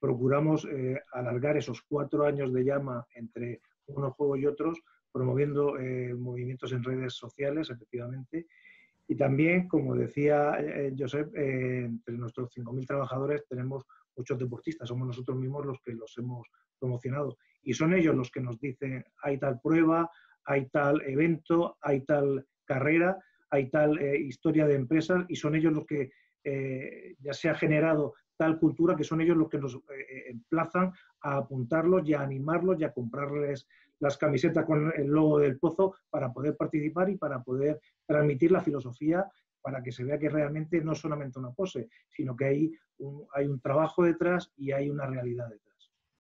procuramos alargar esos 4 años de llama entre unos juegos y otros, promoviendo movimientos en redes sociales, efectivamente. Y también, como decía Josep, entre nuestros 5.000 trabajadores tenemos muchos deportistas, somos nosotros mismos los que los hemos promocionado. Y son ellos los que nos dicen, hay tal prueba, hay tal evento, hay tal carrera, hay tal historia de empresas, y son ellos los que ya se ha generado tal cultura, que son ellos los que nos emplazan a apuntarlos y a animarlos y a comprarles las camisetas con el logo del Pozo para poder participar y para poder transmitir la filosofía, para que se vea que realmente no es solamente una pose, sino que hay un trabajo detrás y hay una realidad detrás.